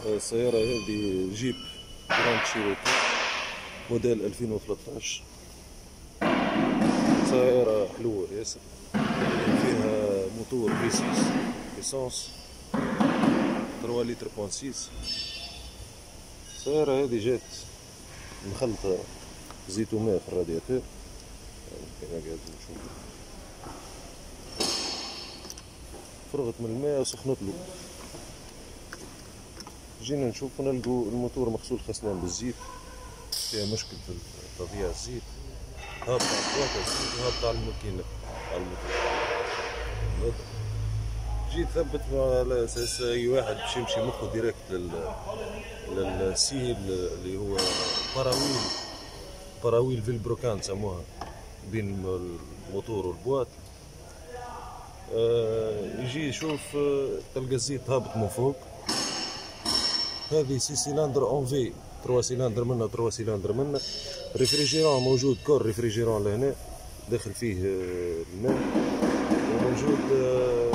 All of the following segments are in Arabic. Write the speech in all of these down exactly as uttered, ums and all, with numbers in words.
السيارة هذه جيب جراند شيروكي موديل ألفين وثلاثطاش. سيارة حلوة ياسر، فيها موتور في ستة إيسانس ثلاثة لتر بوان ستة. السيارة هذه جات مخلطة زيت وماء في الرادياتور كما قاعد نشوف. فرغت من الماء وسخنت له. جينا نشوف نلقوا الموتور مغسول خسلان بالزيت، فيها مشكل في تضييع الزيت، هابط على الكواكا الزيت وهابط على الماكينة على الموتور. جيت ثبت على اساس اي واحد باش يمشي مخه ديريكت لل للسيل اللي هو براويل براويل فيلبروكان سموها بين الموتور والبواط. آه يجي يشوف آه تلقى الزيت هابط من فوق. هذه سي سيلندر اون في، ثلاثة سيلندر منها ثلاثة سيلندر منها. ريفريجيرون موجود، كور ريفريجيرون لهنا داخل فيه آه الماء، وموجود آه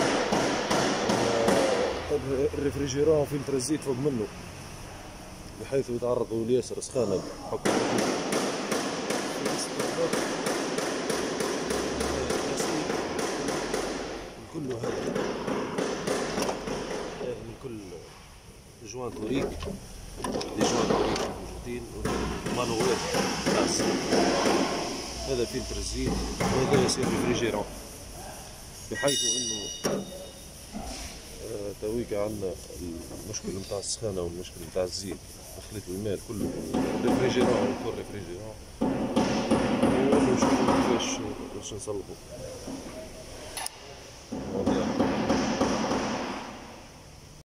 الريفريجيرون فلتر الزيت فوق منه بحيث يتعرضوا لياسر سخانة بحكم كله هذا من كل جوان توريك، لي جوان توريك موجودين والمانوال خاص. هذا فلتر الزيت وهذا يصير ريفريجيرون، بحيث انه تويك عندنا المشكل نتاع السخانة والمشكل نتاع الزيت تخليط الماء كله ريفريجيرون وكل ريفريجيرون، ونشوفو كيفاش باش نصلحو.